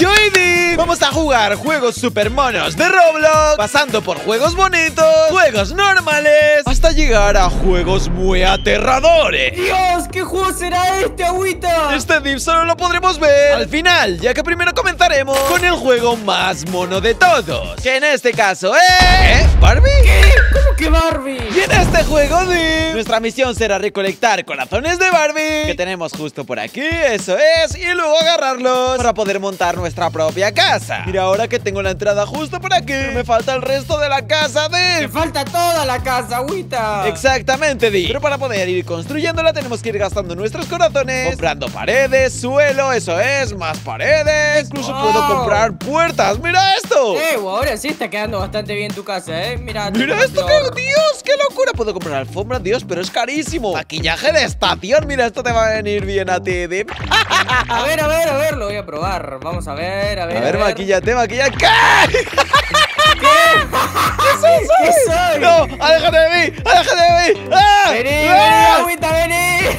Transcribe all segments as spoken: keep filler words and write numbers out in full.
Yo y Dip vamos a jugar juegos super monos de Roblox, pasando por juegos bonitos, juegos normales, hasta llegar a juegos muy aterradores. ¡Dios! ¿Qué juego será este, Agüita? Este Dip solo lo podremos ver al final, ya que primero comenzaremos con el juego más mono de todos, que en este caso es... ¿Eh? ¿Barbie? ¿Qué? ¿Cómo que Barbie? Y en este juego, Dip, nuestra misión será recolectar corazones de Barbie que tenemos justo por aquí, eso es, y luego agarrarlos para poder montar nuestra propia casa. Mira, ahora que tengo la entrada justo por aquí, pero me falta el resto de la casa, Te Dip. falta toda la casa, Agüita. Exactamente, Dip. Pero para poder ir construyéndola tenemos que ir gastando nuestros corazones, comprando paredes, suelo, eso es, más paredes. Incluso Wow. puedo comprar puertas. ¡Mira esto! Eh, ahora sí está quedando bastante bien tu casa, eh. Mira, ¡Mira tengo esto! flor. ¡Qué, Dios! ¡Qué locura! Puedo comprar alfombra, Dios, pero es carísimo. Maquillaje de estación. Mira, esto te va a venir bien a ti, Dip. A ver, a ver, a ver, lo voy a probar. Vamos a ver, a ver. A ver, maquillate, maquillate. ¿Qué? ¿Qué? ¿Qué soy? ¿Qué soy? ¡No! ¡Aléjate de mí! ¡Aléjate de mí! ¡Ah! Vení, vení, ¡Ah! Agüita, vení.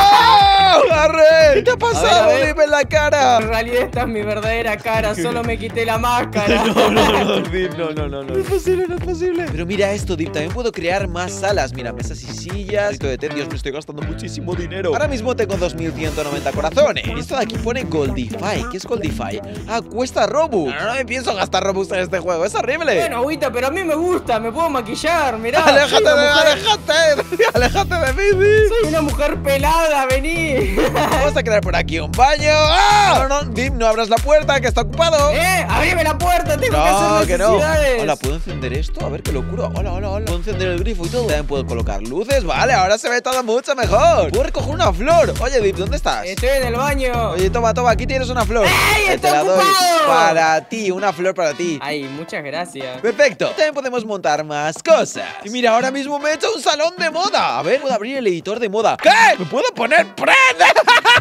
¡No! ¡Arre! ¿Qué te ha pasado, A ver, a ver. Dip, en la cara? En realidad esta es mi verdadera cara, solo me quité la máscara. No, no, no, Dip, no, no, no, no. No es posible, no es posible. Pero mira esto, Dip, también puedo crear más salas. Mira, mesas y sillas. Esto de té, Dios, me estoy gastando muchísimo dinero. Ahora mismo tengo dos mil ciento noventa corazones. Y esto de aquí pone Goldify. ¿Qué es Goldify? Ah, cuesta Robux. No, no, no me pienso gastar Robux en este juego, es horrible. Bueno, Agüita, pero a mí me gusta, me puedo maquillar, mirá. Aléjate soy de, una mujer- aléjate, aléjate de mí, Dip. Soy una mujer pelada, vení. Vamos a crear por aquí un baño. ¡Ah! No, no, Dip, no abras la puerta, que está ocupado. Eh, abrime la puerta, tengo que No, hacer que no. necesidades. Hola, ¿puedo encender esto? A ver, qué locura. Hola, hola, hola. Puedo encender el grifo y todo. También puedo colocar luces. Vale, ahora se ve todo mucho mejor. Puedo recoger una flor. Oye, Dip, ¿dónde estás? Estoy en el baño. Oye, toma, toma, aquí tienes una flor. ¡Ey, Que está te la doy ocupado! para ti, una flor para ti. Ay, muchas gracias. Perfecto. También podemos montar más cosas. Y mira, ahora mismo me he hecho un salón de moda. A ver, puedo abrir el editor de moda. ¿Qué? ¿Me puedo poner prenda?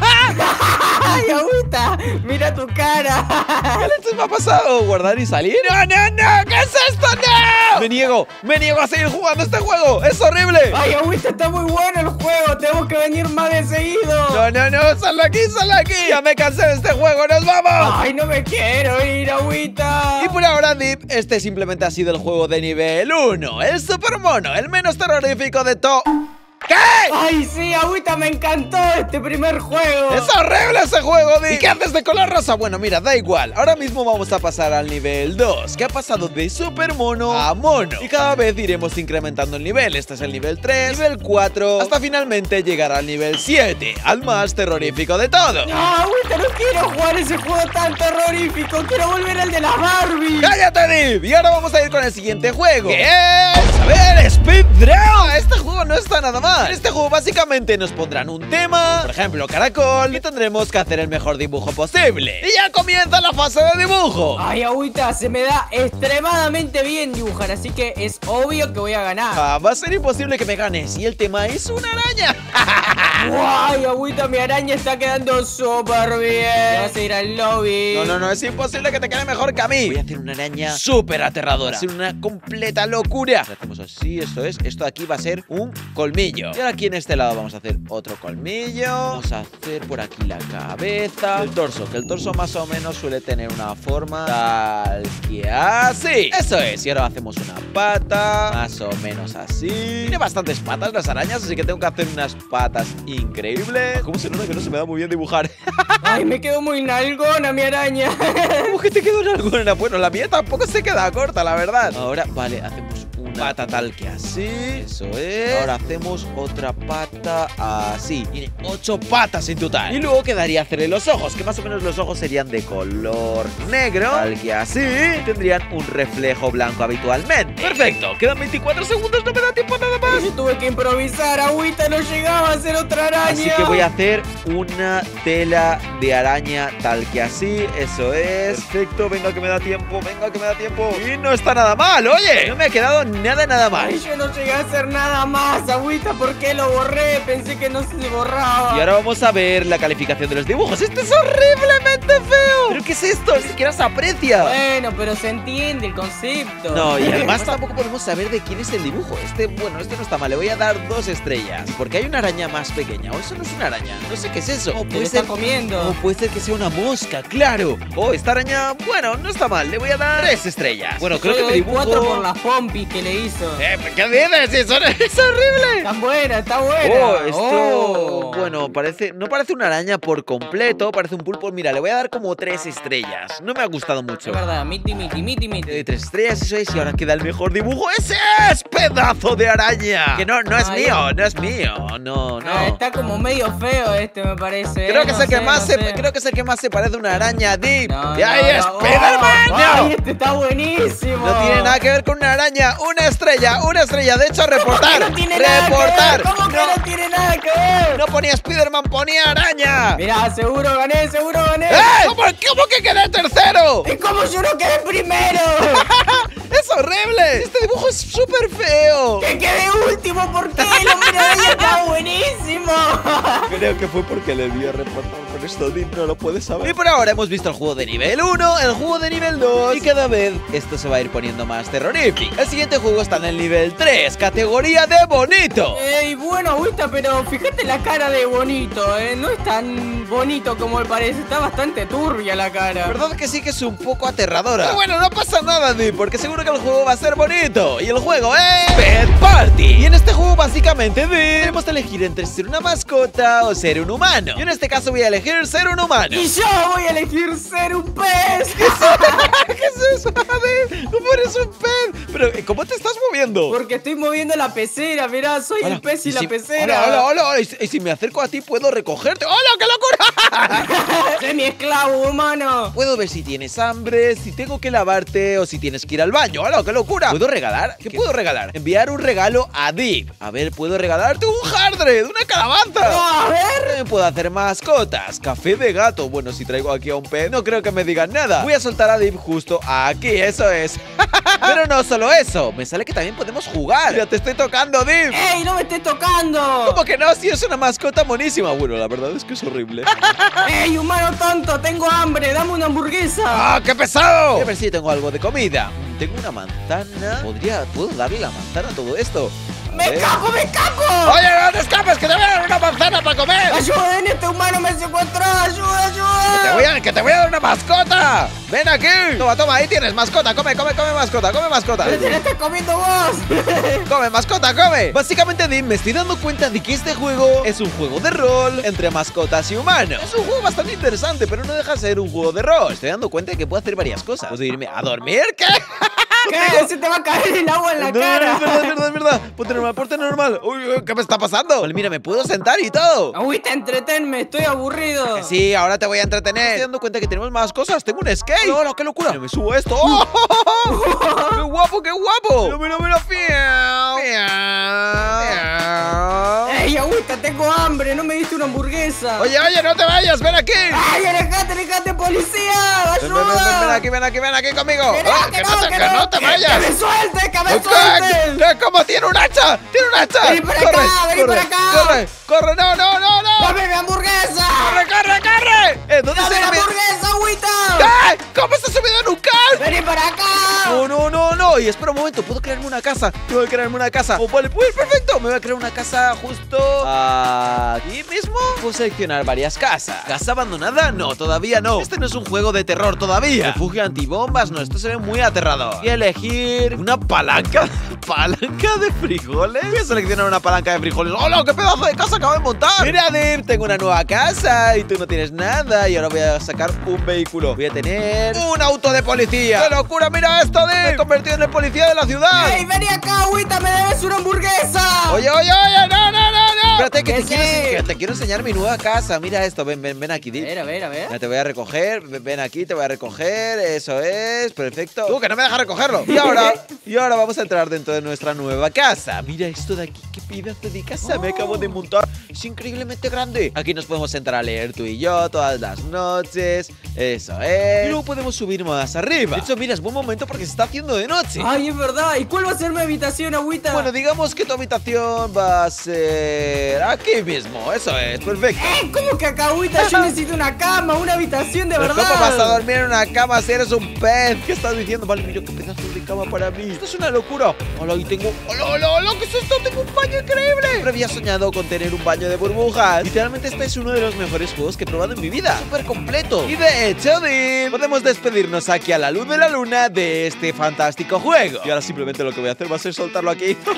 Ay, Agüita, mira tu cara. ¿Qué leches me ha pasado? ¿Guardar y salir? ¡No, no, no! ¿Qué es esto? ¡No! Me niego, me niego a seguir jugando este juego. ¡Es horrible! Ay, Agüita, está muy bueno el juego. Tenemos que venir más de seguido. No, no, no, sal de aquí, sal de aquí. Ya me cansé de este juego, nos vamos. Ay, no me quiero ir, Agüita. Y por ahora, Dip, este simplemente ha sido el juego de nivel uno. El super mono, el menos terrorífico de todo. ¿Qué? Ay, sí, Agüita, me encantó este primer juego. ¡Es horrible ese juego, Dip! ¿Y qué haces de color rosa? Bueno, mira, da igual. Ahora mismo vamos a pasar al nivel dos, que ha pasado de super mono a mono. Y cada vez iremos incrementando el nivel. Este es el nivel tres, nivel cuatro, hasta finalmente llegar al nivel siete, al más terrorífico de todos. No, Agüita, no quiero jugar ese juego tan terrorífico. Quiero volver al de las Barbie. ¡Cállate, Dip! Y ahora vamos a ir con el siguiente juego, que es... A ver, Speed Draw. Este juego no está nada mal. En este juego básicamente nos pondrán un tema, por ejemplo caracol, y tendremos que hacer el mejor dibujo posible. Y ya comienza la fase de dibujo. Ay, Agüita, se me da extremadamente bien dibujar, así que es obvio que voy a ganar. Ah, va a ser imposible que me ganes. Y el tema es una araña. ¡Guay, Agüita, mi araña está quedando súper bien! Vas a ir al lobby. No, no, no, es imposible que te quede mejor que a mí. Voy a hacer una araña súper aterradora. Va a ser una completa locura. Lo hacemos así, esto es. Esto de aquí va a ser un colmillo. Y ahora aquí en este lado vamos a hacer otro colmillo. Vamos a hacer por aquí la cabeza. El torso, que el torso más o menos suele tener una forma tal que así. Eso es. Y ahora hacemos una pata, más o menos así. Tiene bastantes patas las arañas, así que tengo que hacer unas patas increíbles. ¿Cómo se nota que no se me da muy bien dibujar? Ay, me quedó muy nalgona mi araña. ¿Cómo que te quedó en alguna? Bueno, la mía tampoco se queda corta, la verdad. Ahora, vale, hacemos una pata tal que así. Eso es. Ahora hacemos otra pata así. Tiene ocho patas en total. Y luego quedaría hacerle los ojos, que más o menos los ojos serían de color negro, tal que así. Tendrían un reflejo blanco habitualmente. Perfecto, quedan veinticuatro segundos, no me da tiempo nada más. Yo tuve que improvisar, Agüita, no llegaba a hacer otra araña. Así que voy a hacer una tela de araña tal que así. Eso es. Perfecto, venga que me da tiempo, venga que me da tiempo. Y no está nada mal, oye. No me ha quedado nada nada, nada más. Ay, yo no llegué a hacer nada más, agüita, ¿por qué lo borré? Pensé que no se borraba. Y ahora vamos a ver la calificación de los dibujos. ¡Esto es horriblemente feo! ¿Pero qué es esto? Ni siquiera se aprecia. Bueno, pero se entiende el concepto. No, y además tampoco podemos saber de quién es el dibujo. Este, bueno, este no está mal. Le voy a dar dos estrellas. Porque hay una araña más pequeña. O eso no es una araña. No sé qué es eso. O puede ser comiendo. O puede ser que sea una mosca, claro. Oh, esta araña, bueno, no está mal. Le voy a dar tres estrellas. Bueno, creo Yo que me dibujo cuatro por las pompis que le hizo. Eh, ¿qué dices? Eso es horrible. Está buena, está buena. Oh, esto, Oh. bueno, parece, no parece una araña por completo, parece un pulpo. Mira, le voy a dar como tres estrellas. No me ha gustado mucho. Es verdad, miti, miti, miti, Le doy miti. tres estrellas, eso es, y ahora queda el mejor dibujo. ¡Ese es! ¡Pedazo de araña! Que no, no es Ay, mío, no es mío, no, no. Ah, está como medio feo este, me parece. Creo eh, que es no el que sé, más no se, sé. creo que es el que más se parece a una araña, Deep. No, ¡Y ahí no, es no. Spider-Man! Oh, ¡No! ay, este está buenísimo. No tiene nada que ver con una araña, una estrella, una estrella. De hecho, ¿Cómo que reportar, no tiene nada que reportar. ver? ¿Cómo que no tiene nada que ver? No ponía Spider-Man, ponía araña. Mirá, seguro gané, seguro gané. ¡Eh! ¿Cómo, cómo que quedé tercero? ¿Y cómo yo no quedé primero? ¡Es horrible! Este dibujo es súper feo. ¡Que quedé último! ¿Por qué? El hombre araña está buenísimo. Creo que fue porque le vi a reportar con esto, Deep, no lo puedes saber. Y por ahora hemos visto el juego de nivel uno, el juego de nivel dos, y cada vez esto se va a ir poniendo más terrorífico. El siguiente juego está en el nivel tres, categoría de bonito. Ey, bueno, agüita, pero fíjate la cara de bonito, ¿eh? No es tan bonito como me parece, está bastante turbia la cara. Verdad que sí que es un poco aterradora. Pero bueno, no pasa nada, Deep, porque seguro que el juego va a ser bonito. Y el juego es Pet Party. Y en este juego básicamente, Deep, tenemos que elegir entre ser una mascota o ser un humano. Yo en este caso voy a elegir ser un humano. Y yo voy a elegir ser un pez. ¿Qué es eso, Deep? ¿Cómo eres un pez? Pero, ¿cómo te estás moviendo? Porque estoy moviendo la pecera, mirá, soy Hola, el pez y, la si, pecera. Hola, hola, hola. Y si, y si me acerco a ti, ¿puedo recogerte? ¡Hola, qué locura! Soy mi esclavo humano. Puedo ver si tienes hambre, si tengo que lavarte o si tienes que ir al baño. ¡Hola, qué locura! ¿Puedo regalar? ¿Qué, ¿Qué puedo regalar? Enviar un regalo a Deep. A ver, ¿puedo regalarte un Hardred, una calabaza? Oh, a ver. También puedo hacer mascotas. Café de gato. Bueno, si traigo aquí a un pez, no creo que me digan nada. Voy a soltar a Deep justo aquí, eso es. Pero no solo eso. Me sale que también podemos jugar. Mira, te estoy tocando, Deep. ¡Ey, no me estés tocando! ¿Cómo que no? Si es una mascota monísima. Bueno, la verdad es que es horrible. ¡Ey, humano tonto! Tengo hambre, dame una hamburguesa. ¡Ah, qué pesado! Voy a ver si tengo algo de comida. Tengo una manzana. ¿Podría, ¿Puedo darle la manzana a todo esto? A ¡Me ver. escapo, me escapo! ¡Oye, no te escapes! ¡Que te voy a dar una manzana para comer! ¡Ayuden! ¡Este humano me secuestró! ¡Ayuda, ayuda! ¡Que te voy a, que te voy a dar una mascota! ¡Ven aquí! Toma, toma, ahí tienes mascota. Come, come, come mascota, come mascota. ¡Pero te la estás comiendo vos! ¡Come, mascota, come! Básicamente, Deep, me estoy dando cuenta de que este juego es un juego de rol entre mascotas y humanos. Es un juego bastante interesante, pero no deja de ser un juego de rol. Me estoy dando cuenta de que puedo hacer varias cosas. ¿Puedo irme a dormir? ¿Qué? ¿Qué? Se te va a caer el agua en la No, cara. es verdad, es verdad, es verdad. Ponte normal, ponte normal. Uy, uy, ¿qué me está pasando? Vale, mira, me puedo sentar y todo. Agüita, entretenme, estoy aburrido. Que sí, ahora te voy a entretener. Me estoy dando cuenta que tenemos más cosas. Tengo un skate. ¡Hola, qué locura! Mira, me subo esto. ¡Oh! ¡Qué guapo, qué guapo! Mira, mira, mira. Fiau, fiau, fiau. ¡Ey, agüita, tengo hambre! ¡No me diste una hamburguesa! Oye, oye, no te vayas, ven aquí. ¡Ay, alejate, alejate, policía! Ven, ven, ven, ven, ven ¡Ayuda! aquí, ven aquí, ven aquí conmigo. ¡Que no, Ah, que no, te, que que no! no te vayas. ¡Que me suelte, que me ¿Qué? suelte! ¿Qué? ¿Cómo tiene un hacha? ¡Tiene un hacha! Vení para corre, acá, vení corre, para acá. ¡Corre! ¡Corre! ¡No, no, no, no! ¡Dame mi hamburguesa! ¡Corre, corre, corre! Eh, ¿Dónde ¡Dame se la me... hamburguesa, agüita! ¿Qué? ¿Cómo se ha subido en un car? ¡Vení para acá! No, no, no, no. Y espera un momento, ¿puedo crearme una casa? Tengo que crearme una casa. Oh, vale, pues perfecto. Me voy a crear una casa justo aquí mismo. Puedo seleccionar varias casas. ¿Casa abandonada? No, todavía no. Este no es un juego de terror todavía. Refugio antibombas, no, esto se ve muy aterrador. Voy a elegir una palanca. ¿Palanca de frijoles? Voy a seleccionar una palanca de frijoles. ¡Hola, qué pedazo de casa acabo de montar! Mira, Deep, tengo una nueva casa y tú no tienes nada. Y ahora voy a sacar un vehículo. Voy a tener un auto de policía. ¡Qué locura! ¡Mira esto, Deep! Me he convertido en el policía de la ciudad. ¡Ey, vení acá, agüita! ¡Me debes una hamburguesa! Oye, oye, oye, no, no, no, no. Espérate, que ¿Qué te, quiero, sí? ense- que te quiero enseñar mi nueva casa. Mira esto, ven, ven, ven aquí, A Deep. ver, a ver, a ver. Mira, te voy a recoger, ven ven aquí, te voy a recoger, eso es, perfecto. Tú, que no me dejas recogerlo. Y ahora, y ahora vamos a entrar dentro de nuestra nueva casa. Mira esto de aquí, qué pedazo de casa me acabo de montar. Es increíblemente grande. Aquí nos podemos sentar a leer tú y yo todas las noches. Eso es. Y luego podemos subir más arriba. De hecho, mira, es buen momento porque se está haciendo de noche. Ay, es verdad. ¿Y cuál va a ser mi habitación, Agüita? Bueno, digamos que tu habitación va a ser aquí mismo. Eso es, perfecto. ¿Eh? ¿Cómo que acá, Agüita? Yo necesito una cama, una habitación de ¿Pero verdad. ¿Cómo vas a dormir en una cama si eres un pez? ¿Qué estás diciendo? Vale, mira qué pedazo de cama para mí. Esto es una locura. Hola, y tengo... ¡Hola, hola, hola! ¿Qué es esto? Tengo un baño increíble. Siempre había soñado con tener un baño de burbujas. Literalmente este es uno de los mejores juegos que he probado en mi vida. Súper completo. Y de hecho, Dip, podemos despedirnos aquí a la luz de la luna de este fantástico juego. Y ahora simplemente lo que voy a hacer va a ser soltarlo aquí. ¿Qué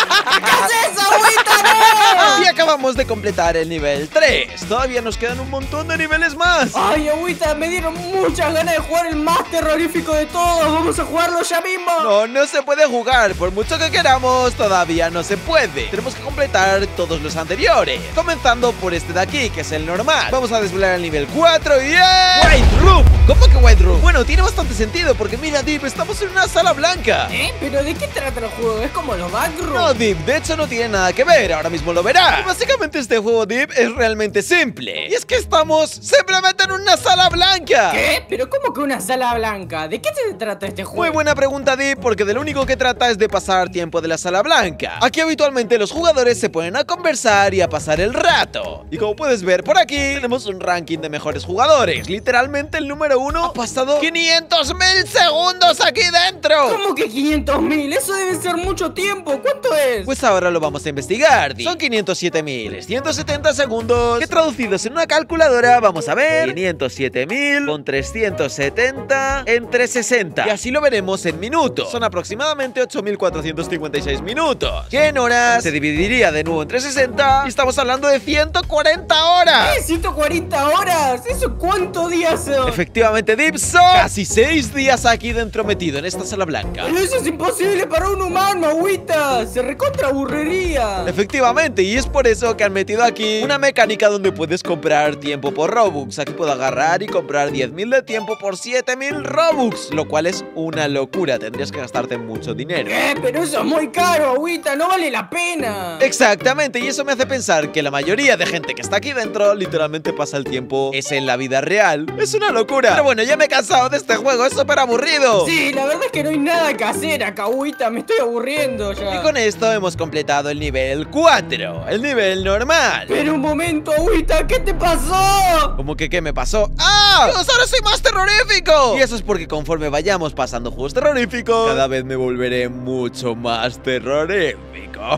es eso, Agüita? ¡No! Y acabamos de completar el nivel tres. Todavía nos quedan un montón de niveles más. Ay, Agüita, me dieron muchas ganas de jugar el más terrorífico de todos. Vamos a jugarlo ya mismo. No, no se puede jugar. Por mucho que queramos, todavía no se puede. Tenemos que completar todos los anteriores, comenzando por este de aquí, que es el normal. Vamos a desvelar el nivel cuatro y es... White Room. ¿Cómo que White Room? Bueno, tiene bastante sentido porque mira, Dip, estamos en una sala blanca. ¿Eh? ¿Pero de qué trata el juego? ¿Es como los backrooms? No, Dip, de hecho no tiene nada que ver. Ahora mismo lo verás. Y básicamente este juego, Dip, es realmente simple. Y es que estamos simplemente en una sala blanca. ¿Qué? ¿Pero cómo que una sala blanca? ¿De qué se trata este juego? Muy buena pregunta, Dip, porque de lo único que trata es de pasar tiempo de la sala blanca. Aquí habitualmente los jugadores se ponen a conversar y a pasar el rato. Y como puedes ver por aquí, tenemos un ranking de mejores jugadores. Literalmente el número uno ha pasado quinientos mil segundos aquí dentro. ¿Cómo que quinientos mil? Eso debe ser mucho tiempo. ¿Cuánto es? Pues ahora lo vamos a investigar, Dip. Son quinientos siete mil ciento setenta segundos que traducidos en una calculadora, vamos a ver, quinientos siete mil con trescientos setenta entre sesenta. Y así lo veremos en minutos. Son aproximadamente ocho mil cuatrocientos cincuenta y seis minutos, que en horas se dividiría de nuevo entre sesenta. Y estamos hablando de ciento cuarenta horas. ¿Qué? ¿ciento cuarenta horas? ¿Eso cuántos días son? Efectivamente, Dip, son casi seis días aquí dentro metido en esta sala blanca. Pero eso es imposible para un humano, Agüita. Se recontra aburriría. Efectivamente, y es por eso que han metido aquí una mecánica donde puedes comprar tiempo por Robux. Aquí puedo agarrar y comprar diez mil de tiempo por siete mil Robux, lo cual es una locura. Tendrías que gastarte mucho dinero. ¿Qué? Pero eso es muy caro, Agüita. No vale la pena. Exactamente, y eso me hace pensar que la mayoría de gente que está aquí dentro literalmente pasa el tiempo es en la vida real. Es una locura. Pero bueno, ya me he cansado de este juego, es súper aburrido. Sí, la verdad es que no hay nada que hacer acá, Agüita. Me estoy aburriendo ya. Y con esto hemos completado el nivel cuatro, el nivel normal. Pero un momento, Agüita, ¿qué te pasó? ¿Cómo que qué me pasó? ¡Ah! ¡Dios, ahora soy más terrorífico! Y eso es porque conforme vayamos pasando juegos terroríficos, cada vez me volveré mucho más terrorífico.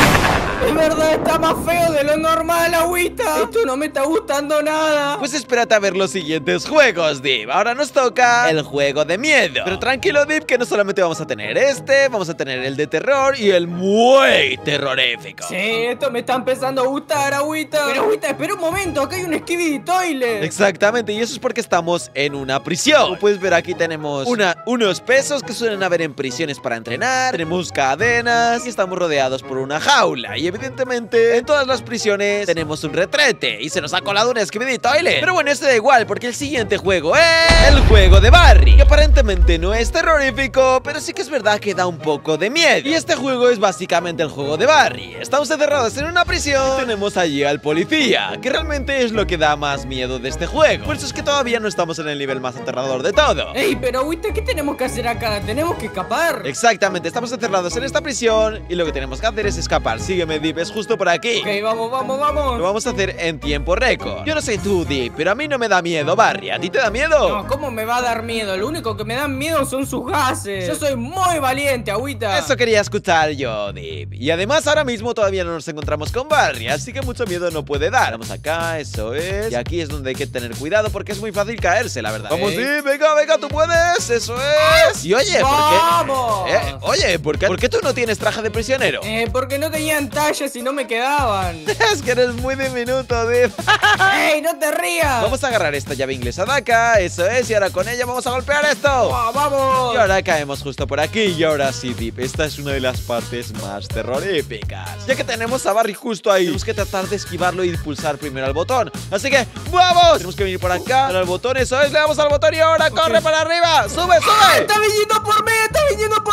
Es verdad, está más feo de lo normal, Agüita. Esto no me está gustando nada. Pues espérate a ver los siguientes juegos, Dip. Ahora nos toca el juego de miedo. Pero tranquilo, Dip, que no solamente vamos a tener este, vamos a tener el de terror y el muy terrorífico. Sí, esto me está empezando a gustar, Agüita. Pero, Agüita, espera un momento, acá hay un Skibidi Toilet. Exactamente, y eso es porque estamos en una prisión. Como puedes ver, aquí tenemos una, unos pesos que suelen haber en prisiones para entrenar. Tenemos cadenas y estamos rodeados por una jaula. Y evidentemente en todas las prisiones tenemos un retrete. Y se nos ha colado un Skibidi Toilet. Pero bueno, este da igual porque el siguiente juego es el juego de Barry, que aparentemente no es terrorífico, pero sí que es verdad que da un poco de miedo. Y este juego es básicamente el juego de Barry. Estamos encerrados en una prisión y tenemos allí al policía, que realmente es lo que da más miedo de este juego. Por eso es que todavía no estamos en el nivel más aterrador de todo. Ey, pero Agüita, ¿qué tenemos que hacer acá? Tenemos que escapar. Exactamente, estamos encerrados en esta prisión y lo que tenemos que hacer es escapar. Sígueme, Dip, es justo por aquí. Ok, vamos, vamos, vamos. Lo vamos a hacer en tiempo récord. Yo no sé tú, Dip, pero a mí no me da miedo, Barry. ¿A ti te da miedo? No, ¿cómo me va a dar miedo? Lo único que me dan miedo son sus gases. Yo soy muy valiente, Agüita. Eso quería escuchar yo, Dip. Y además ahora mismo todavía no nos encontramos con Barry, así que mucho miedo no puede dar. Vamos acá, eso es. Y aquí es donde hay que tener cuidado porque es muy fácil caerse, la verdad. Vamos, Dip, venga, venga, tú puedes. Eso es. Y oye, ¿por qué? ¡Vamos! Eh, oye, ¿por qué, ¿por qué tú no tienes traje de prisionero? Eh, porque no tenían tallas y no me quedaban. Es que eres muy diminuto, Dip. ¡Ey, no te rías! Vamos a agarrar esta llave inglesa de acá, eso es, y ahora con ella vamos a golpear esto. ¡Oh, vamos! Y ahora caemos justo por aquí, y ahora sí, Dip, esta es una de las partes más terroríficas. Ya que tenemos a Barry justo ahí, tenemos que tratar de esquivarlo y pulsar primero al botón. Así que, ¡vamos! Tenemos que venir por acá, darle al botón, eso es, le damos al botón y ahora okay. corre para arriba. ¡Sube, sube! ¡Está viniendo por mí, está viniendo por mí!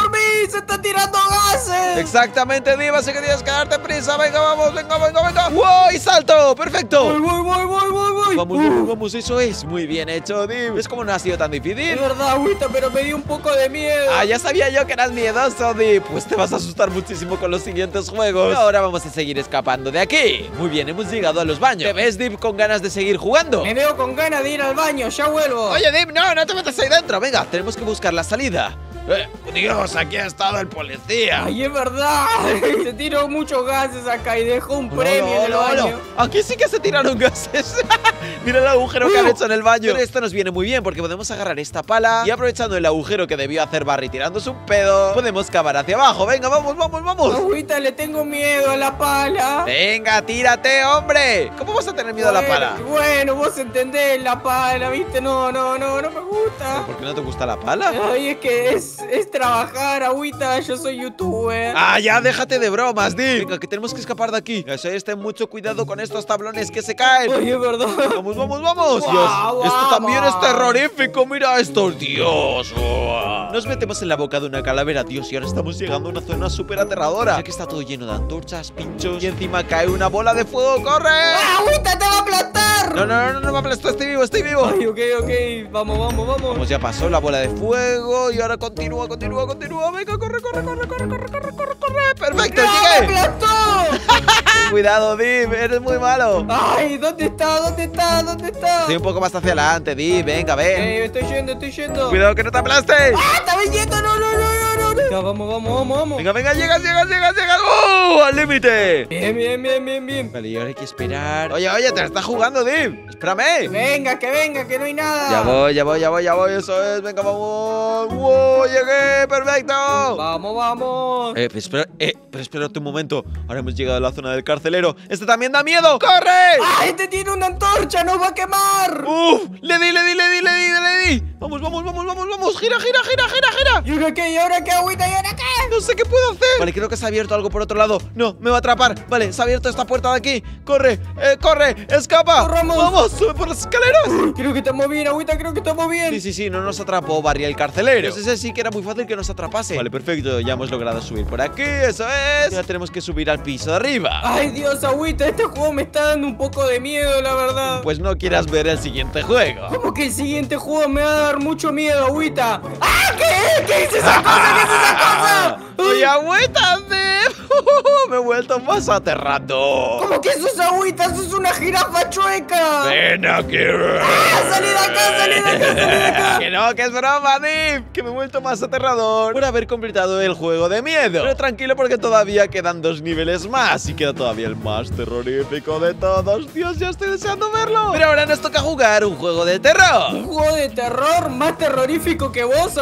¡Se está tirando gases! Exactamente, Dib, así que tienes que darte prisa. Venga, vamos, venga, venga, venga. ¡Wow! ¡Y salto! ¡Perfecto! Voy, voy, voy, voy, voy, voy. Vamos, vamos, vamos, eso es. Muy bien hecho, Dib. ¿Ves cómo no ha sido tan Es difícil? verdad, agüita, pero me dio un poco de miedo. Ah, ya sabía yo que eras miedoso, Dib. Pues te vas a asustar muchísimo con los siguientes juegos. Y ahora vamos a seguir escapando de aquí. Muy bien, hemos llegado a los baños. ¿Te ves, Dib, con ganas de seguir jugando? Me veo con ganas de ir al baño, ya vuelvo. Oye, Dib, no, no te metas ahí dentro. Venga, tenemos que buscar la salida. Eh, Dios, aquí ha estado el policía. Ay, es verdad. Se tiró muchos gases acá y dejó un premio Hola, en el hola, hola. baño. Aquí sí que se tiraron gases. Mira el agujero que han hecho en el baño. Pero esto nos viene muy bien porque podemos agarrar esta pala y aprovechando el agujero que debió hacer Barry tirándose un pedo, podemos cavar hacia abajo. Venga, vamos, vamos, vamos. Agüita, le tengo miedo a la pala. Venga, tírate, hombre. ¿Cómo vas a tener miedo a la pala? Bueno, bueno, vos entendés la pala, ¿viste? No, no, no, no me gusta. ¿Por qué no te gusta la pala? Ay, es que es, es trabajar, agüita, yo soy youtuber. Ah, ya, déjate de bromas, Dib. Venga, que tenemos que escapar de aquí. Eso es, ten mucho cuidado con estos tablones que se caen. Ay, es verdad. Vamos, vamos, vamos. Guau, Dios, vamos. esto también es terrorífico. Mira esto, Dios. Guau. Nos metemos en la boca de una calavera, Dios, y ahora estamos llegando a una zona súper aterradora. Ya que está todo lleno de antorchas, pinchos, y encima cae una bola de fuego. ¡Corre! ¡Ah, agüita, te va a aplastar! No, no, no, no, no me aplastó, estoy vivo, estoy vivo. Ay, ok, ok, vamos, vamos, vamos. Vamos, ya pasó la bola de fuego y ahora continúa, continúa, continúa. Venga, corre, corre, corre, corre, corre, corre, corre, corre. Perfecto, ¡No, me llegué. aplastó! Cuidado, Dib, eres muy malo. Ay, ¿dónde está? ¿Dónde está? ¿Dónde está? Estoy un poco más hacia adelante, Dib, venga, ven. Eh, estoy yendo, estoy yendo. Cuidado que no te aplaste. ¡Ah, está viniendo! ¡No, no, no, no, no! Ya, vamos, vamos, vamos, vamos. Venga, venga, llegas, llegas, llegas, llegas. ¡Uh! ¡Al límite! Bien, bien, bien, bien, bien. Vale, y ahora hay que esperar. Oye, oye, te la estás jugando, Dib. Espérame. Venga, que venga, que no hay nada. Ya voy, ya voy, ya voy, ya voy. Eso es, venga, vamos. ¡Wow! ¡Llegué! ¡Perfecto! Vamos, vamos. Eh, pero espera, eh, pero espérate un momento. Ahora hemos llegado a la zona del carcelero. ¡Este también da miedo! ¡Corre! ¡Ah, este tiene una antorcha! ¡Nos va a quemar! ¡Uf! ¡Le di, le di, le di, le di, le di! ¡Vamos, vamos, vamos, vamos, vamos! ¡Gira, gira, gira, gira, gira! ¿Y ahora qué? ¿Y ahora qué, agüita? ¿Y ahora qué? No sé qué puedo hacer. Vale, creo que se ha abierto algo por otro lado. No, me va a atrapar. Vale, se ha abierto esta puerta de aquí. ¡Corre! Eh, ¡Corre! ¡Escapa! ¡Corramos! ¡Vamos! ¡Sube por las escaleras! Creo que estamos bien, agüita, creo que estamos bien. Sí, sí, sí, no nos atrapó Barry el carcelero. Pues ese sí que era muy fácil que nos atrapase. Vale, perfecto, ya hemos logrado subir por aquí, eso es. Ya tenemos que subir al piso de arriba. Ay, Dios, agüita, este juego me está dando un poco de miedo, la verdad. Pues no quieras ver el siguiente juego. ¿Cómo que el siguiente juego me va a dar mucho miedo, agüita? ¡Ah! ¿Qué? ¿Qué es esa cosa? ¿Qué es esa cosa? ¡Uy, agüita, me he vuelto más aterrado. ¿Cómo que eso es agüita? ¡Eso es una jirafa chueca! Ven aquí. ¡Ah! ¡Salí de acá, salí de acá, salí de acá! Que no, que es broma, Dib. Que me he vuelto más aterrador por haber completado el juego de miedo. Pero tranquilo porque todavía quedan dos niveles más. Y queda todavía el más terrorífico de todos. Dios, ya estoy deseando verlo. Pero ahora nos toca jugar un juego de terror. ¿Un juego de terror más terrorífico que vos,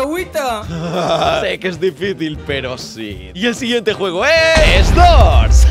agüita? Sé que es difícil, pero sí. Y el siguiente juego es Doors.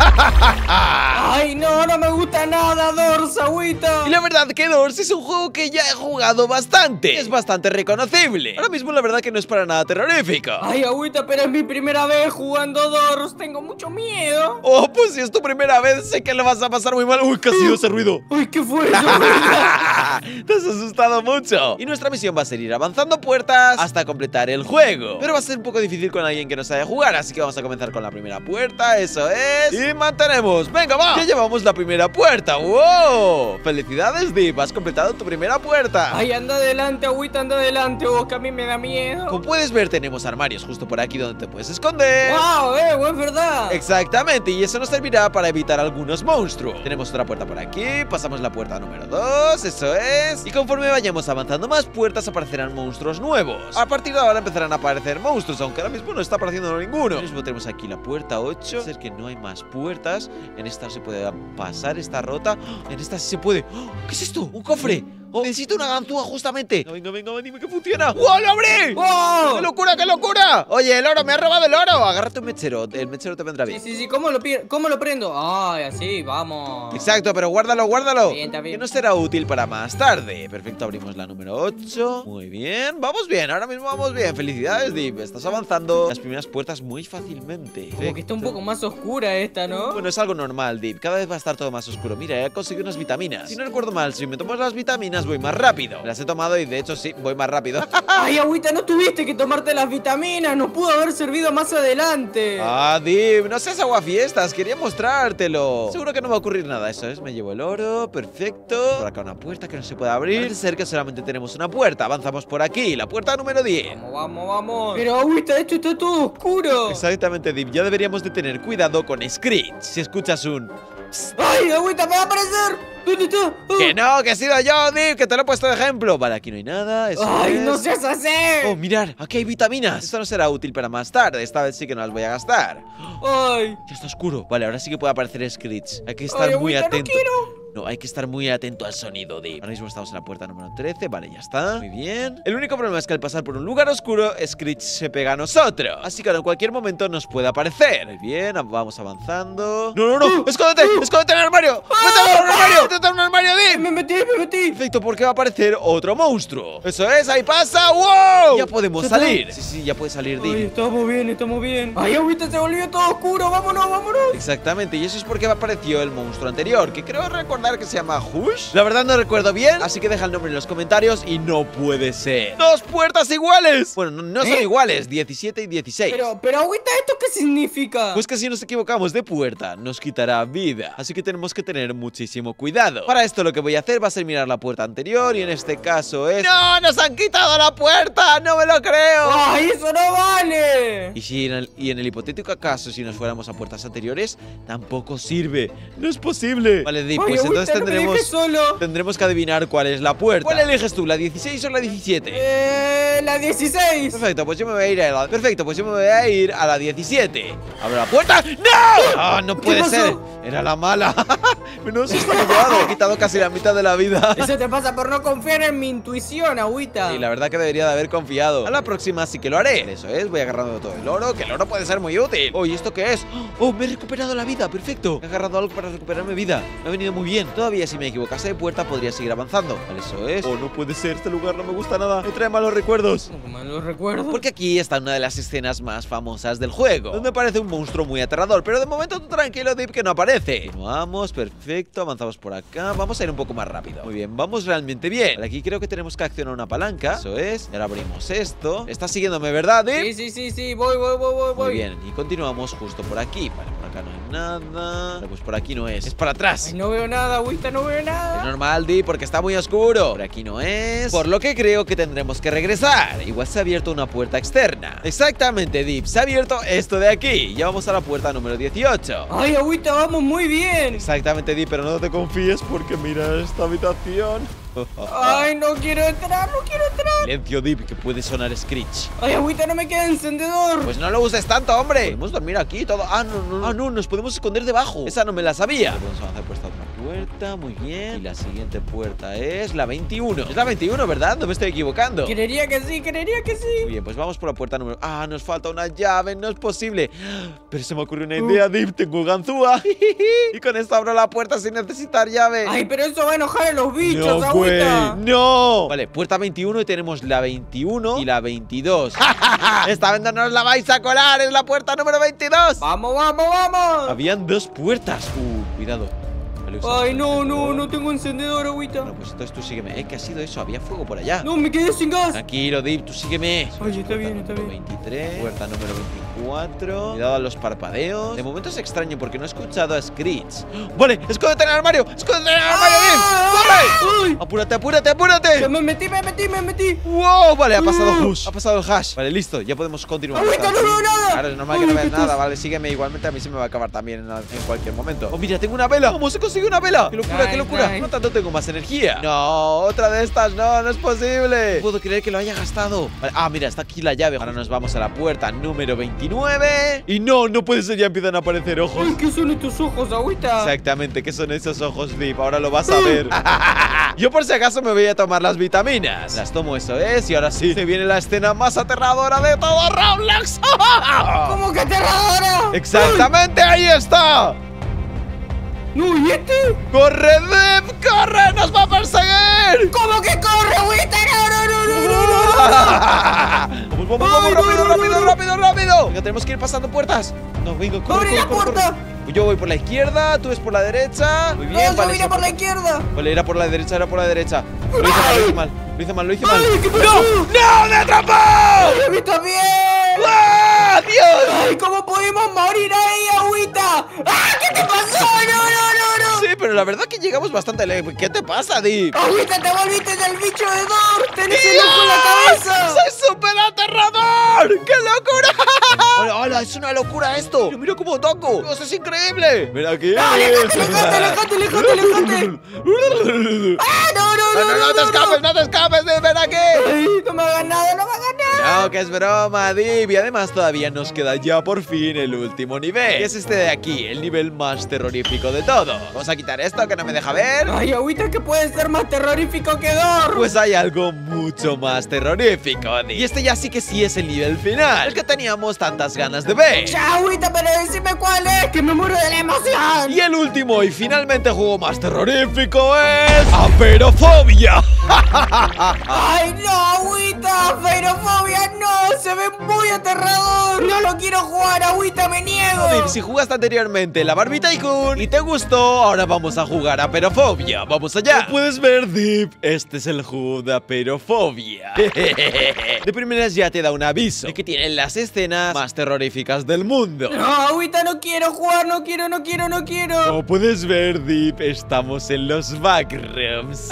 Ay, no, no me gusta nada, Doors, agüita. Y la verdad que Doors es un juego que ya he jugado bastante. Es bastante reconocible. Ahora mismo la verdad que no es para nada terrorífico. Ay, agüita, pero es mi primera vez jugando Doors. Tengo mucho miedo. Oh, pues si es tu primera vez, sé que lo vas a pasar muy mal. Uy, ¿qué ha sido ese ruido? Uy, ¿qué fue eso, agüita? Te has asustado mucho. Y nuestra misión va a ser ir avanzando puertas hasta completar el juego. Pero va a ser un poco difícil con alguien que no sabe jugar, así que vamos a comenzar con la primera puerta. Eso es. Y mantenemos. Venga, va. Ya llevamos la primera puerta. ¡Wow! Felicidades, Dib. Has completado tu primera puerta. Ay, anda adelante, agüita, anda adelante, vos, que a mí me da miedo. Como puedes ver, tenemos armarios justo por aquí donde te puedes esconder. ¡Wow! Eh, es verdad. Exactamente, y eso nos servirá para evitar algunos monstruos. Tenemos otra puerta por aquí, pasamos la puerta número dos, eso es. Y conforme vayamos avanzando más puertas aparecerán monstruos nuevos. A partir de ahora empezarán a aparecer monstruos, aunque ahora mismo no está apareciendo ninguno. Ahora mismo tenemos aquí la puerta ocho, es decir que no hay más puertas. En esta se puede pasar, está rota. En esta sí se puede. ¿Qué es esto? ¡Un cofre! Oh, necesito una ganzúa justamente. Venga, venga, dime que funciona. ¡Wow, lo abrí! ¡Wow! ¡Qué locura, qué locura! Oye, el oro, me ha robado el oro. Agárrate un mechero, el mechero te vendrá bien. Sí, sí, sí, ¿cómo lo, cómo lo prendo? Ay, así, vamos. Exacto, pero guárdalo, guárdalo. Bien, está bien. Que no será útil para más tarde. Perfecto, abrimos la número ocho. Muy bien, vamos bien, ahora mismo vamos bien. Felicidades, Dib, estás avanzando las primeras puertas muy fácilmente. Como que está un poco más oscura esta, ¿no? Bueno, es algo normal, Dib, cada vez va a estar todo más oscuro. Mira, he conseguido unas vitaminas. Si no recuerdo mal, si me tomas las vitaminas vitaminas voy más rápido. Me las he tomado y de hecho sí, voy más rápido. Ay, agüita, no tuviste que tomarte las vitaminas. Nos pudo haber servido más adelante. Ah, Dip, no seas aguafiestas, quería mostrártelo. Seguro que no va a ocurrir nada. Eso es, me llevo el oro, perfecto. Por acá una puerta que no se puede abrir. Parece ser que solamente tenemos una puerta. Avanzamos por aquí, la puerta número diez. Vamos, vamos, vamos. Pero agüita, esto está todo oscuro. Exactamente, Dip, ya deberíamos de tener cuidado con Screech. Si escuchas un... ¡Ay, agüita, me va a aparecer! ¿Dónde está? Oh. ¡Que no, que he sido yo, Dip, que te lo he puesto de ejemplo! Vale, aquí no hay nada, eso ¡Ay, es. no seas así! ¡Oh, mirad! Aquí hay vitaminas. Esto no será útil para más tarde. Esta vez sí que no las voy a gastar. ¡Ay! Ya está oscuro. Vale, ahora sí que puede aparecer Screech. Hay que estar Ay, muy agüita, atento. No quiero. No, hay que estar muy atento al sonido, Dip. Ahora mismo estamos en la puerta número trece. Vale, ya está. Muy bien. El único problema es que al pasar por un lugar oscuro, Screech se pega a nosotros. Así que en cualquier momento nos puede aparecer. Muy bien, vamos avanzando. ¡No, no, no! ¡Escóndete! ¡Escóndete en el armario! ¡Métete en un armario! ¡Métete en un armario, Dip! Me metí, me metí. Perfecto, porque va a aparecer otro monstruo. Eso es, ahí pasa. ¡Wow! Ya podemos salir. Sí, sí, ya puede salir, Dip. Ay, estamos bien, estamos bien. Ay, agüita, se volvió todo oscuro. Vámonos, vámonos. Exactamente, y eso es porque apareció el monstruo anterior, que creo recordar que se llama Hush. La verdad no recuerdo bien, así que deja el nombre en los comentarios. Y no puede ser. ¡Dos puertas iguales! Bueno, no, no son ¿Eh? iguales, diecisiete y dieciséis. Pero, pero agüita, ¿esto qué significa? Pues que si nos equivocamos de puerta, nos quitará vida. Así que tenemos que tener muchísimo cuidado. Para esto lo que voy a hacer va a ser mirar la puerta anterior. Y en este caso es... ¡No! ¡Nos han quitado la puerta! ¡No me lo creo! ¡Ay, eso no vale! Y, si en el, y en el hipotético caso, si nos fuéramos a puertas anteriores, tampoco sirve. ¡No es posible! Vale, Dip, pues Ay, entonces agüita, no me tendremos... dejes solo. Tendremos que adivinar cuál es la puerta. ¿Cuál eliges tú, la dieciséis o la diecisiete? Eh, la dieciséis. Perfecto, pues yo me voy a ir a la... Perfecto, pues yo me voy a ir a la diecisiete. ¡Abro la puerta! ¡No! ¡Ah, no puede ser! Era la mala. Menudo susto me he llevado. He quitado casi la mitad de la vida. Eso te pasa por no confiar en mi intuición, agüita. Y la verdad que debería de haber confiado. A la próxima sí que lo haré. Eso es, voy agarrando todo el oro, que el oro puede ser muy útil. Oh, ¿y esto qué es? Oh, me he recuperado la vida, perfecto. He agarrado algo para recuperarme vida. Me ha venido muy bien. Todavía si me equivocase de puerta podría seguir avanzando. Vale, eso es. Oh, no puede ser, este lugar no me gusta nada. Me trae malos recuerdos. Malos recuerdos. Porque aquí está una de las escenas más famosas del juego, donde aparece un monstruo muy aterrador. Pero de momento tú tranquilo, Dip, que no aparece. Vamos, perfecto, avanzamos por acá. Vamos a ir un poco más rápido. Muy bien, vamos realmente bien. Vale, aquí creo que tenemos que accionar una palanca. Eso es. Y ahora abrimos esto. Estás siguiéndome, ¿verdad, Dip? Sí, sí, sí, sí, voy, voy, voy, voy, voy. Muy bien, y continuamos justo por aquí. Vale, por acá no hay nada. Vale, pues por aquí no es. Es para atrás. Ay, no veo nada, agüita, no veo nada. Es normal, Dip, porque está muy oscuro. Por aquí no es. Por lo que creo que tendremos que regresar. Igual se ha abierto una puerta externa. Exactamente, Dip, se ha abierto esto de aquí. Ya vamos a la puerta número dieciocho. Ay, agüita, vamos muy bien. Exactamente, Dip, pero no te confíes porque mira esta habitación. Ay, no quiero entrar, no quiero entrar. Silencio, Dip, que puede sonar Screech. Ay, agüita, no me queda encendedor. Pues no lo uses tanto, hombre. Podemos dormir aquí todo. Ah, no, no, no. Ah, no, nos podemos esconder debajo. Esa no me la sabía. Podemos avanzar por esta otra puerta, muy bien. Y la siguiente puerta es la veintiuno. Es la veintiuno, ¿verdad? No me estoy equivocando. Creería que sí, creería que sí. Muy bien, pues vamos por la puerta número... Ah, nos falta una llave, no es posible. Pero se me ocurrió una idea, Dip. Tengo ganzúa. Y con esto abro la puerta sin necesitar llave. Ay, pero eso va a enojar a los bichos, No, agüita. güey, no. Vale, puerta veintiuno y tenemos la veintiuno y la veintidós. Esta vez no nos la vais a colar, es la puerta número veintidós. Vamos, vamos, vamos. Habían dos puertas. Uh, cuidado. Vale, Ay, no, no, no tengo encendedor, agüita. Bueno, pues entonces tú sígueme. ¿Eh? ¿Qué ha sido eso? Había fuego por allá. No, me quedé sin gas. Tranquilo, Dip, tú sígueme. Oye, está bien, está bien. veintitrés, puerta número veinticuatro. Cuidado a los parpadeos. De momento es extraño porque no he escuchado a Screech. Vale, escóndete en el armario. Escóndete en el armario, Dip. ¡Corre! Ay. Apúrate, apúrate, apúrate. Me metí, me metí, me metí. ¡Wow! Vale, ha pasado Uh. Hush. Ha pasado el hash. Vale, listo. Ya podemos continuar. Agüita, no veo nada. Claro, es normal que Ay, no veas qué nada. tos. Vale, sígueme. Igualmente a mí se me va a acabar también en, en cualquier momento. Oh, mira, tengo una vela. Vamos, he conseguido una vela. ¡Qué locura, qué Nice, locura! nice. No tanto tengo más energía. No, otra de estas. No, no es posible. No puedo creer que lo haya gastado. Vale, ah, mira, está aquí la llave. Ahora nos vamos a la puerta número veintinueve. Y no, no puede ser. Ya empiezan a aparecer ojos. Ay, ¿qué son estos ojos, agüita? Exactamente, ¿qué son esos ojos, Dip? Ahora lo vas a ver. Yo por si acaso me voy a tomar las vitaminas. Las tomo, eso es. Y ahora sí, se viene la escena más aterradora de todo Roblox. ¿Cómo que aterradora? Exactamente, ahí está. No, ¿y este? ¡Corre, Dip! ¡Corre! ¡Nos va a perseguir! ¿Cómo que corre, agüita? No, no, no, no, no, no. Vamos, vamos, vamos, Ay, rápido, no, no, rápido, no, no. rápido, rápido. Venga, tenemos que ir pasando puertas. No, venga, corre, ¡Abre la corre, corre, puerta! corre. Yo voy por la izquierda, tú ves por la derecha. Muy bien, No, vale. yo vine por la izquierda. Vale, era por la derecha, era por la derecha. Lo hice mal, lo hice mal. Lo hice mal, lo hice mal. Ay, ¿qué pasó? ¡No! ¡No! ¡Me atrapó! ¡Ay, a mí también! ¡Ah! ¡Dios! ¡Ay, cómo pudimos morir ahí, agüita! ¡Ah! ¿Qué te pasó? ¡No, no, no, no! Sí, pero la verdad que llegamos bastante lejos. ¿Qué te pasa, Dip? ¡Agüita, te volviste del bicho de Dor! ¡Tenés el ojo en la cabeza! ¡Soy súper aterrador! ¡Qué locura! ¡Hola, hola! ¡Es una locura esto! ¡Mira, mira cómo toco! ¡Dios, es increíble! ¡Mira aquí! ¡No, alejate, alejate, alejate, alejate, alejate! ¡Ah, no, no, No, no, no, no te escapes, no te escapes, Dip, ven aquí. ¡Ay, no me hagas nada, no me hagas nada! No, que es broma, Dip. Y además todavía nos queda ya por fin el último nivel, que es este de aquí, el nivel más terrorífico de todo. Vamos a quitar esto que no me deja ver. ¡Ay, agüita, que puede ser más terrorífico que Dor! Pues hay algo mucho más terrorífico, Dip. Y este ya sí que sí es el nivel final, el que teníamos tantas ganas de ver. ¡Ya, agüita, pero decime cuál es, que me muero de la emoción! Y el último y finalmente juego más terrorífico es... ¡Aperofobia! ¡Ay, no, agüita! ¡Feirofobia, no! ¡Se ve muy aterrador! ¡No lo quiero jugar, agüita, me niego! Dip, si jugaste anteriormente la Barbie Tycoon y te gustó, ahora vamos a jugar a Aperofobia. ¡Vamos allá! Como puedes ver, Dip, este es el juego de Aperofobia. De primeras ya te da un aviso de que tienen las escenas más terroríficas del mundo. No, agüita, no quiero jugar, no quiero, no quiero, no quiero. Como puedes ver, Dip, estamos en los backrooms.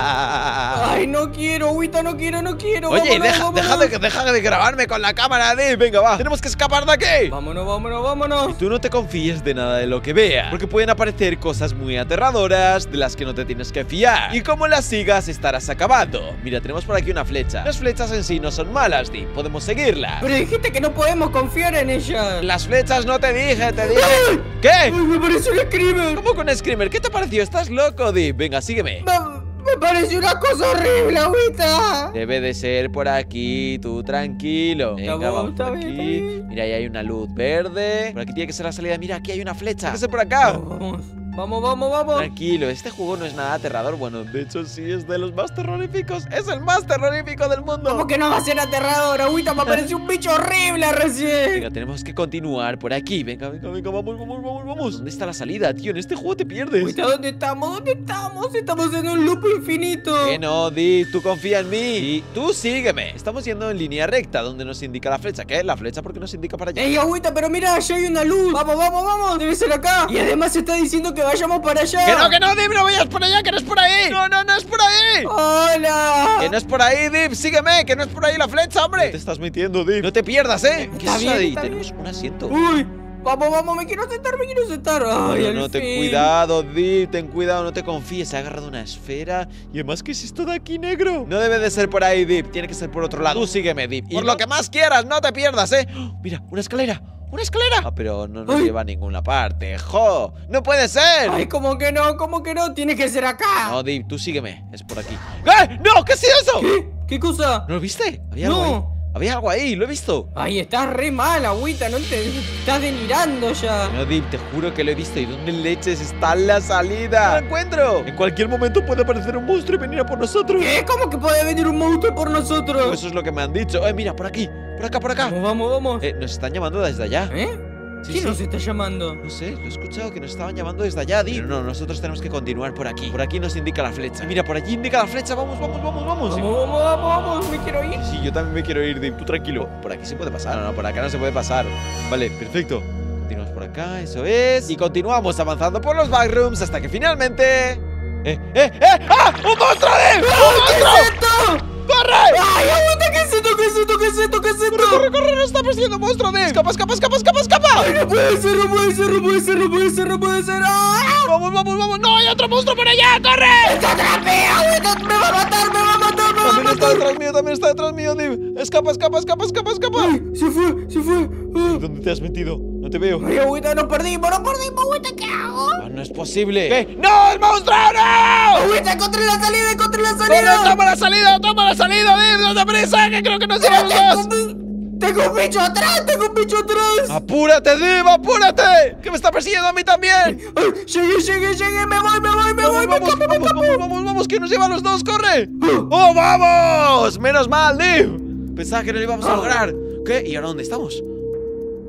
Ay, no quiero, agüita, no quiero, no quiero. Oye, vámonos, deja, vámonos. deja, de, deja de grabarme con la cámara, Dip. Venga, va. Tenemos que escapar de aquí. Vámonos, vámonos, vámonos. Tú no te confíes de nada de lo que veas, porque pueden aparecer cosas muy aterradoras de las que no te tienes que fiar. Y como las sigas, estarás acabado. Mira, tenemos por aquí una flecha. Las flechas en sí no son malas, Dip. Podemos seguirlas. Pero dijiste que no podemos confiar en ella. Las flechas no te dije, te dije. ¿Qué? Ay, me pareció un screamer. ¿Cómo con Screamer? ¿Qué te pareció? ¿Estás loco, Dip? Venga, sígueme. Me, me pareció una cosa horrible, agüita. Debe de ser por aquí, tú tranquilo. Venga, Está vamos bien, por está bien, aquí. está bien. Mira, ahí hay una luz verde. Por aquí tiene que ser la salida. Mira, aquí hay una flecha. Tiene que ser por acá. Vamos, vamos, vamos, vamos. Tranquilo, este juego no es nada aterrador. Bueno, de hecho sí es de los más terroríficos. Es el más terrorífico del mundo. ¿Cómo que no va a ser aterrador, agüita? Me pareció un bicho horrible recién. Venga, tenemos que continuar por aquí. Venga, venga, venga, vamos, vamos, vamos, vamos. ¿Dónde está la salida, tío? En este juego te pierdes. Agüita, ¿dónde estamos? ¿Dónde estamos? Estamos en un loop infinito. Que no, Dip, tú confía en mí. Y tú sígueme. Estamos yendo en línea recta, donde nos indica la flecha. ¿Qué? ¿La flecha? ¿Por qué nos indica para allá? Ey, agüita, pero mira, allá hay una luz. Vamos, vamos, vamos. Debe ser acá. Y además está diciendo que vayamos para allá. ¡Que no, que no, Dip! ¡No vayas por allá, que no es por ahí! ¡No, no, no es por ahí! ¡Hola! ¡Que no es por ahí, Dip! ¡Sígueme! ¡Que no es por ahí la flecha, hombre! Te estás metiendo, Dip. No te pierdas, ¿eh? ¿Qué Está es bien, eso ahí? está Tenemos bien. un asiento. Uy, vamos, vamos, me quiero sentar, me quiero sentar. No, Ay, no, al no, ten fin. cuidado, Dip, ten cuidado, no te confíes. Se ha agarrado una esfera. Y además, ¿qué es esto de aquí, negro? No debe de ser por ahí, Dip. Tiene que ser por otro lado. Tú sígueme, Dip. Por lo que más quieras, no te pierdas, ¿eh? ¡Oh! Mira, una escalera. ¡Una escalera! Ah, pero no nos Ay. lleva a ninguna parte. ¡Jo! ¡No puede ser! Ay, ¿cómo que no? ¿Cómo que no? Tiene que ser acá. No, Dip, tú sígueme. Es por aquí. ¡Eh! ¡No! ¿Qué ha sido eso? ¿Qué? ¿Qué cosa? ¿No lo viste? Había No. algo ahí. Había algo ahí, lo he visto. Ay, estás re mal, agüita, no te... Estás delirando ya. No, Dip, te juro que lo he visto. ¿Y dónde leches está la salida? ¡No la encuentro! En cualquier momento puede aparecer un monstruo y venir a por nosotros. ¿Qué? ¿Cómo que puede venir un monstruo por nosotros? Eso es lo que me han dicho. Eh, mira, por aquí. Por acá, por acá. Vamos, vamos, vamos. Eh, nos están llamando desde allá. ¿Eh? Sí, ¿Quién sí. nos está llamando? No sé, lo he escuchado que nos estaban llamando desde allá, Dip. Pero no, nosotros tenemos que continuar por aquí. Por aquí nos indica la flecha. Y mira, por allí indica la flecha. Vamos, vamos, vamos, vamos. Vamos, vamos, vamos, vamos, me quiero ir. Sí, yo también me quiero ir, Dip. Tú tranquilo. Por aquí se puede pasar. No, no, por acá no se puede pasar. Vale, perfecto. Continuamos por acá, eso es. Y continuamos avanzando por los backrooms hasta que finalmente... ¡Eh, eh, eh! ¡Ah! ¡Un monstruo, Dip! ¡Un monstruo! ¿Qué es esto? ¡Corre! ¡Ay, agüita, qué es esto, qué es esto, qué es esto, qué es esto! ¡Corre, corre! ¡Nos está persiguiendo un monstruo, Dip! ¡Escapa, escapa, escapa, escapa, escapa! ¡Ay, no puede ser, no puede ser, no puede ser, no puede ser, no puede ser! ¡Ah! ¡Vamos, vamos, vamos! ¡No, hay otro monstruo por allá! ¡Corre! ¡Está atrás mío, agüita! ¡Me va a matar, me va a matar, me va a También está matar! detrás mío, también está detrás mío, Dip. Escapa, escapa, escapa, escapa, escapa. ¡Ay, se fue, se fue! Ah. ¿Dónde te has metido? No te veo. ¡Ay, agüita, nos perdimos, nos perdimos, agüita! ¿Qué hago? Ah, no es posible. ¿Qué? ¡No, el monstruo! ¡No! ¡Agüita, encontré la salida, encontré la ¡Corre, salida! toma la salida! ¡Toma la salida, Dip! ¡Date prisa! ¡Que creo que nos ¡Tengo llevamos dos! un- tengo un bicho atrás, tengo un bicho atrás! ¡Apúrate, Dip! ¡Apúrate! ¡Que me está persiguiendo a mí también! ¡Ay, llegué, llegué, llegué! ¡Me voy, me voy, me voy! ¡Vamos, ¡Me escapo, me vamos, escapo! vamos, vamos, vamos! ¡Que nos lleva a los dos! ¡Corre! ¡Oh, vamos! ¡Menos mal, Dip! Pensaba que no lo íbamos a lograr. ¿Qué? ¿Y ahora dónde estamos?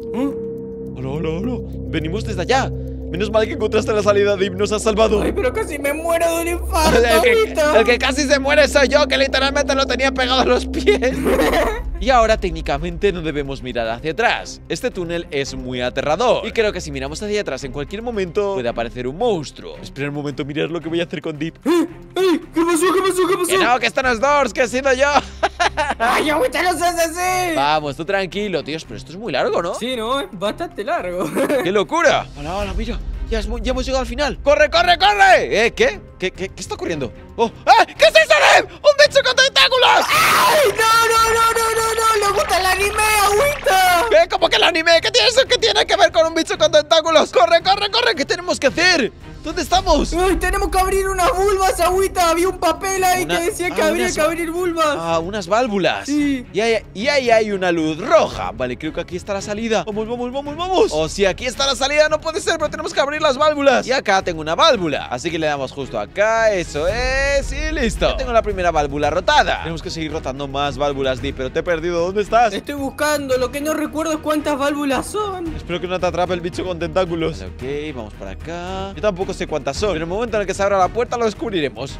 ¿Eh? Hola, hola, hola. Venimos desde allá. Menos mal que encontraste la salida, Dip. Nos has salvado. Ay, pero casi me muero de un infarto, El que, Agüita. el que casi se muere soy yo, que literalmente lo tenía pegado a los pies. Y ahora técnicamente no debemos mirar hacia atrás. Este túnel es muy aterrador. Y creo que si miramos hacia atrás en cualquier momento puede aparecer un monstruo. Espera un momento, mirar lo que voy a hacer con Dip. ¡Eh! ¡Eh! ¿Qué pasó? ¿Qué pasó? ¿Qué pasó? Que no, que esto no es Doors, que he sido yo. ¡Ay, Agüita, no seas así! Vamos, tú tranquilo, tíos, pero esto es muy largo, ¿no? Sí, ¿no? Es bastante largo. ¡Qué locura! Hola, hola, mira. Ya, es, ya hemos llegado al final. ¡Corre, corre, corre! ¿Eh? ¿Qué? ¿Qué, qué, qué está ocurriendo? ¡Oh! ¡Ah! ¿Qué es eso, Dip? ¡Un bicho con tentáculos! ¡Ay, no, no, no, no, no, no! ¡Le gusta el anime, Agüita! ¿Qué? ¿Cómo que el anime? ¿Qué tiene eso? ¿Qué tiene que ver con un bicho con tentáculos? ¡Corre, corre, corre! ¿Qué tenemos que hacer? ¿Dónde estamos? ¡Ay, tenemos que abrir unas vulvas, Agüita! Había un papel ahí Una- que decía que ah, habría unas- que abrir vulvas. Ah, unas válvulas. Sí. Y ahí, y ahí hay una luz roja. Vale, creo que aquí está la salida. Vamos, vamos, vamos, vamos. O si aquí está la salida, no puede ser, pero tenemos que abrir las válvulas. Y acá tengo una válvula. Así que le damos justo acá. Eso es. Y listo. Ya tengo la primera válvula rotada. Tenemos que seguir rotando más válvulas, Dip, pero te he perdido. ¿Dónde estás? Estoy buscando, lo que no recuerdo es cuántas válvulas son. Espero que no te atrape el bicho con tentáculos. Vale, ok, vamos para acá. Yo tampoco sé cuántas son, pero en el momento en el que se abra la puerta lo descubriremos.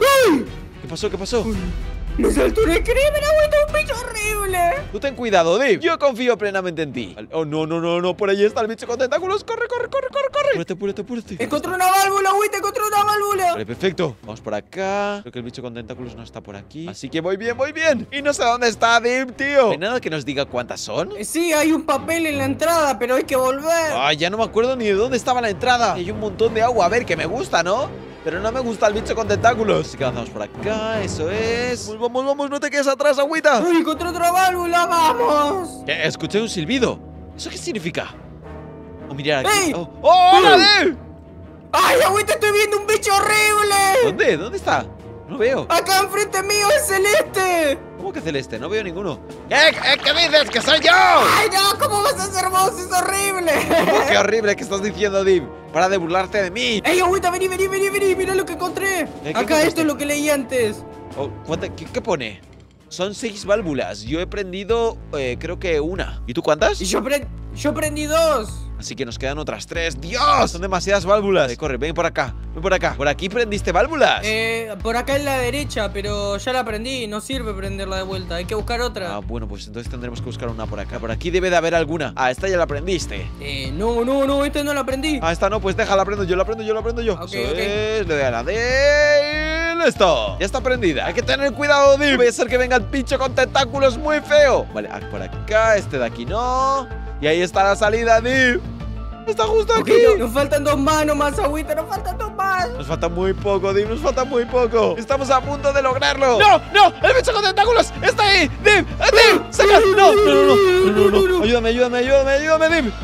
¿Qué pasó? ¿Qué pasó? ¡Me saltó un crimen, Agüita! ¡Un bicho horrible! Tú ten cuidado, Dip. Yo confío plenamente en ti. Vale. Oh, no, no, no, no. Por ahí está el bicho con tentáculos. Corre, corre, corre, corre, corre. Apúrate, apúrate, apúrate. Encontré una válvula, Agüita, encontré una válvula. Vale, perfecto. Vamos por acá. Creo que el bicho con tentáculos no está por aquí. Así que voy bien, voy bien. Y no sé dónde está Dip, tío. ¿No hay nada que nos diga cuántas son? Eh, Sí, hay un papel en la entrada, pero hay que volver. Ay, ya no me acuerdo ni de dónde estaba la entrada. Hay un montón de agua. A ver, que me gusta, ¿no? Pero no me gusta el bicho con tentáculos. Así que avanzamos por acá. Eso es. Vamos, vamos, vamos. No te quedes atrás, agüita. ¡Uy, encontré otra válvula! ¡Vamos! Eh, escuché un silbido. ¿Eso qué significa? Oh, mirar aquí. ¡Ey! Oh, ¡Oh, hola, Dip! ¡Ay, Agüita, estoy viendo un bicho horrible! ¿Dónde? ¿Dónde está? No lo veo. ¡Acá enfrente mío es celeste! ¿Cómo que celeste? No veo ninguno. ¿Qué? ¿Qué, qué dices? ¡Que soy yo! ¡Ay, no! ¿Cómo vas a ser vos? ¡Es horrible! ¿Cómo que horrible que estás diciendo, Dip? Para de burlarte de mí. ¡Ey, Agüita, vení, vení, vení, vení! ¡Mira lo que encontré! ¿Qué Acá encontraste? esto es lo que leí antes. Oh, ¿cuánta- qué, qué pone? Son seis válvulas. Yo he prendido, eh, creo que una. ¿Y tú cuántas? Y yo, pre- yo prendí dos. Así que nos quedan otras tres. ¡Dios! Son demasiadas válvulas. Eh, corre, ven por acá. Ven por acá. ¿Por aquí prendiste válvulas? Eh, por acá en la derecha, pero ya la prendí. No sirve prenderla de vuelta. Hay que buscar otra. Ah, bueno, pues entonces tendremos que buscar una por acá. Por aquí debe de haber alguna. Ah, esta ya la prendiste. Eh, no, no, no, esta no la prendí. Ah, esta no, pues déjala, prendo yo, la prendo yo, la prendo yo. Ok, Eso ok. es, le doy a la de... ¡Listo! Ya está prendida. Hay que tener cuidado, Dip. Puede ser que venga el pincho con tentáculos muy feo. Vale, ah, por acá, este de aquí no. Y ahí está la salida, Dip. Está justo Ok, aquí. no, nos faltan dos manos más, Agüita, nos faltan dos más. Nos falta muy poco, Dip, nos falta muy poco. Estamos a punto de lograrlo. ¡No! ¡No! ¡El bicho con tentáculos! ¡Está ahí! ¡Dip! ¡Dip! ¡Saca! ¡No! ¡No, no, no! ¡No, no, no! ¡Ayúdame, ayúdame, ayúdame, ayúdame, Dip!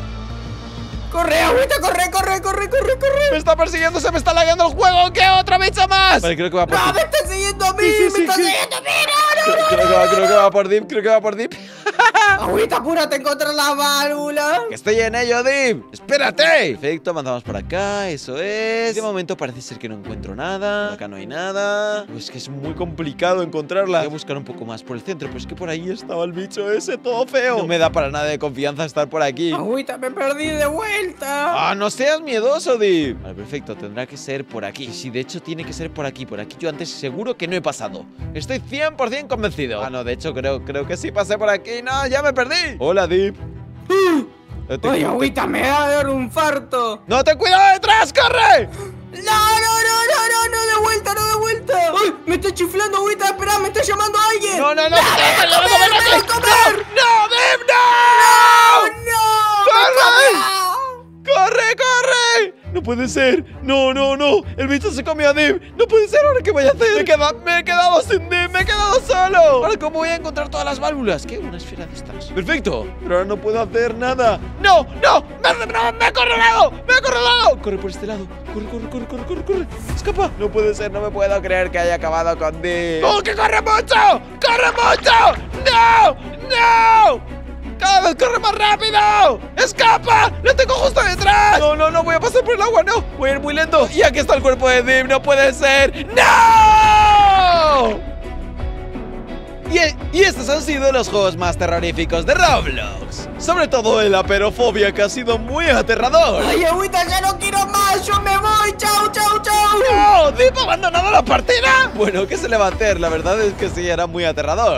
Corre, Agüita, corre, corre, corre, corre, corre. ¡Me está persiguiendo! ¡Se me está lagueando el juego! ¿Qué otro bicho más? Vale, creo que va por No, Dip. me está siguiendo a mí, Sí, sí, me sí, está sí. siguiendo a mí, no, no. Creo, creo que va, creo que va por Dip, creo que va por Dip. Agüita, apúrate, encontrar la válvula. ¡Que estoy en ello, Dip! ¡Espérate! Perfecto, avanzamos por acá, eso es. De momento parece ser que no encuentro nada. Por acá no hay nada. Pues que es muy complicado encontrarla. Voy a buscar un poco más por el centro, pero es que por ahí estaba el bicho ese, todo feo. No me da para nada de confianza estar por aquí. Agüita, me perdí de vuelta. ¡Ah, no seas miedoso, Dip! Vale, perfecto, tendrá que ser por aquí. Sí, de hecho tiene que ser por aquí. Por aquí yo antes seguro que no he pasado. Estoy cien por cien convencido. Ah, no, de hecho creo, creo que sí pasé por aquí. ¡No, ya me perdí! ¡Hola, Dip! Eh, te- Ay, te- Agüita, me va a dar un farto. ¡No, ten cuidado detrás! ¡Corre! No, no, no, no, no, no, de vuelta, no de vuelta. Ay, me está chiflando, Agüita, espera, me está llamando alguien. ¡No, no, no! ¡Me ¡Te va estás a comer, llevando, ven me va a aquí! comer! ¡No, Dip, no! ¡No! ¡Corre! ¡Me ¡Corre, corre! No puede ser. No, no, no. El bicho se comió a Dip. No puede ser. ¿Ahora qué voy a hacer? Me he quedado, me he quedado sin Dip. Me he quedado solo. Ahora, ¿cómo voy a encontrar todas las válvulas? ¿Qué? Una esfera de estas. Perfecto. Pero ahora no puedo hacer nada. ¡No! ¡No! ¡Me, no, me he acorralado! ¡Me he acorralado! Corre por este lado. Corre, corre, corre, corre, corre, corre. Escapa. No puede ser. No me puedo creer que haya acabado con Dip. ¡Oh, que corre mucho! ¡Corre mucho! ¡No! ¡No! ¡Cada vez corre más rápido! ¡Escapa! ¡Lo tengo justo detrás! No, no, no, voy a pasar por el agua, no. Voy a ir muy lento. Y aquí está el cuerpo de Dip, no puede ser. ¡No! Y, y estos han sido los juegos más terroríficos de Roblox. Sobre todo el aperofobia, que ha sido muy aterrador. Ay, agüita, ya no quiero más. Yo me voy. Chau, chau, chau. ¡No! ¿Dip ha abandonado la partida? Bueno, ¿qué se le va a hacer? La verdad es que sí, era muy aterrador.